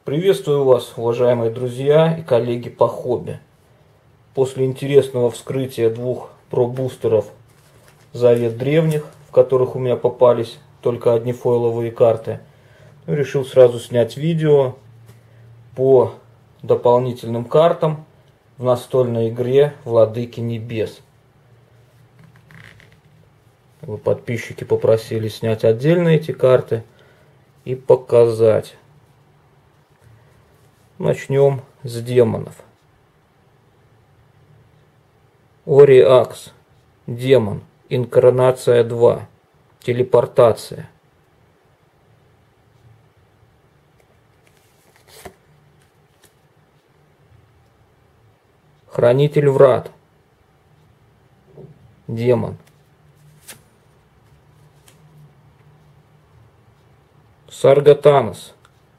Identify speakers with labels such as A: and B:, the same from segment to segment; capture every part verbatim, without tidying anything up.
A: Приветствую вас, уважаемые друзья и коллеги по хобби. После интересного вскрытия двух про-бустеров «Завет древних», в которых у меня попались только одни фойловые карты, решил сразу снять видео по дополнительным картам в настольной игре «Владыки небес». Вы, подписчики, попросили снять отдельно эти карты и показать. Начнем с демонов. Ориакс. Демон. Инкарнация два. Телепортация. Хранитель врат. Демон. Саргатанос.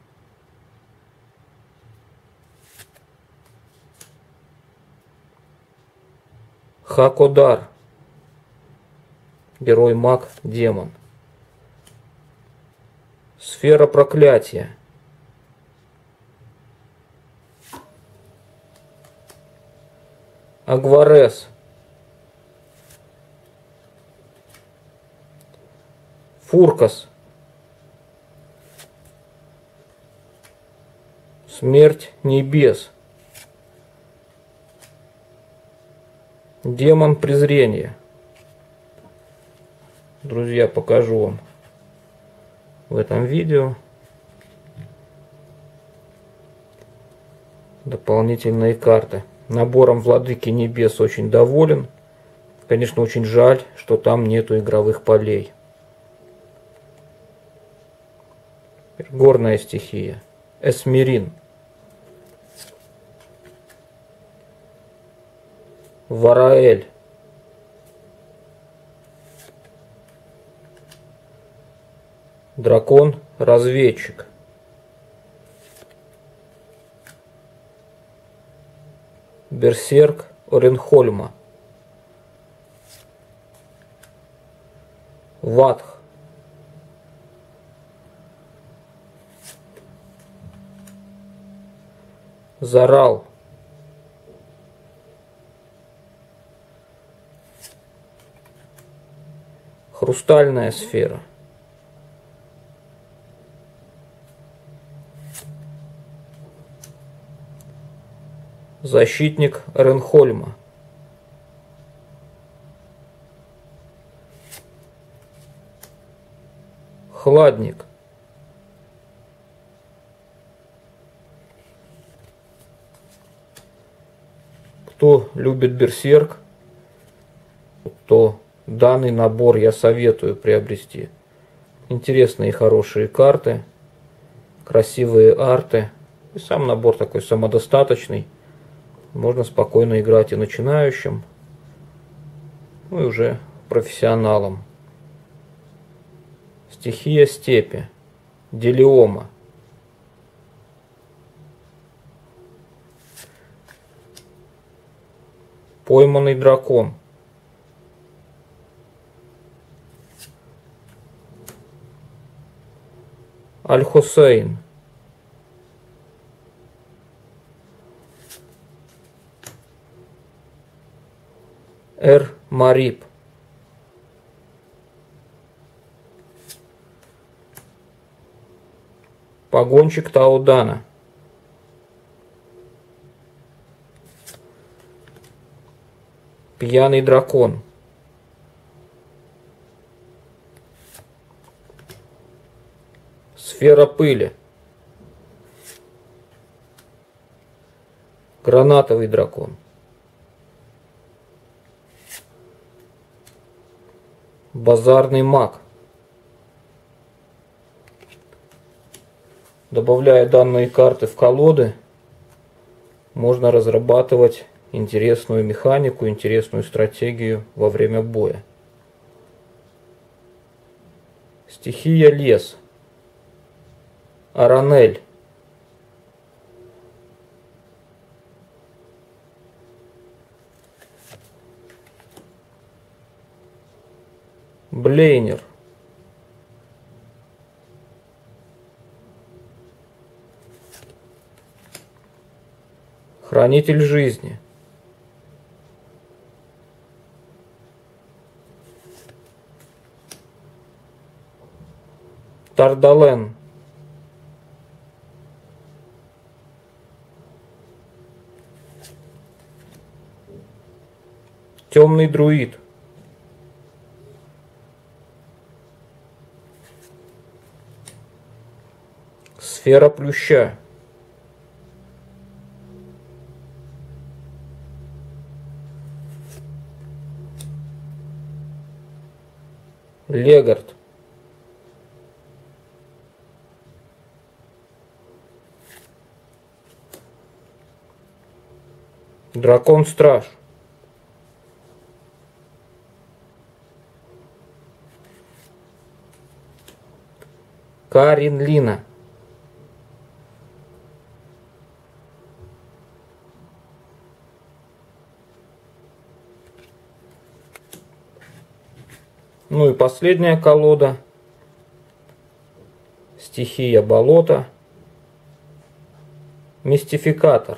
A: Хакодар. Герой-маг, демон. Сфера проклятия. Агварес. Фуркас. Смерть небес. Демон презрения. Друзья, покажу вам в этом видео дополнительные карты. Набором Владыки небес очень доволен. Конечно, очень жаль, что там нету игровых полей. Горная стихия. Эсмерин. Вараэль. Дракон-разведчик. Берсерк Оренхольма. Ватх. Зарал. Хрустальная сфера. Защитник Оренхольма. Хладник. Кто любит берсерк, то данный набор я советую приобрести. Интересные и хорошие карты, красивые арты. И сам набор такой самодостаточный. Можно спокойно играть и начинающим, ну и уже профессионалам. Стихия степи. Делиома. Пойманный дракон. Аль-Хусейн. Эр-Мариб. Погонщик Таудана. Пьяный дракон. Сфера пыли. Гранатовый дракон. Базарный маг. Добавляя данные карты в колоды, можно разрабатывать интересную механику, интересную стратегию во время боя. Стихия лес. Аранель. Блейнер. Хранитель жизни. Тардален. Темный друид. Сфера плюща. Легард. Дракон-страж. Каринлина. Ну и последняя колода. Стихия болота. Мистификатор.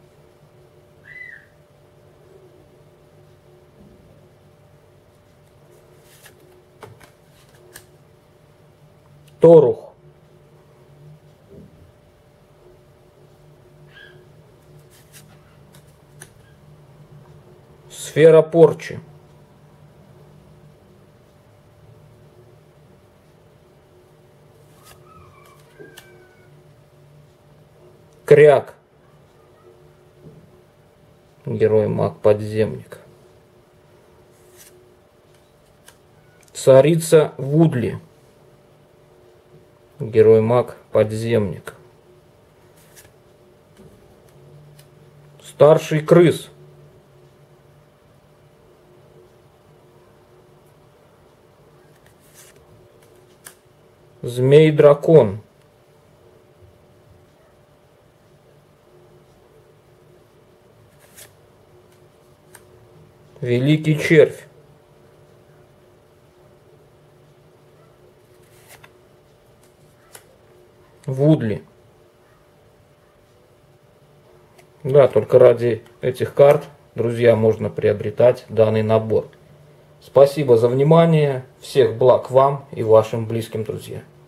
A: Торух. Сфера порчи. Кряк. Герой-маг-подземник. Царица Вудли. Герой-маг-подземник. Старший крыс. Змей-дракон. Великий червь. Вудли. Да, только ради этих карт, друзья, можно приобретать данный набор. Спасибо за внимание. Всех благ вам и вашим близким друзьям.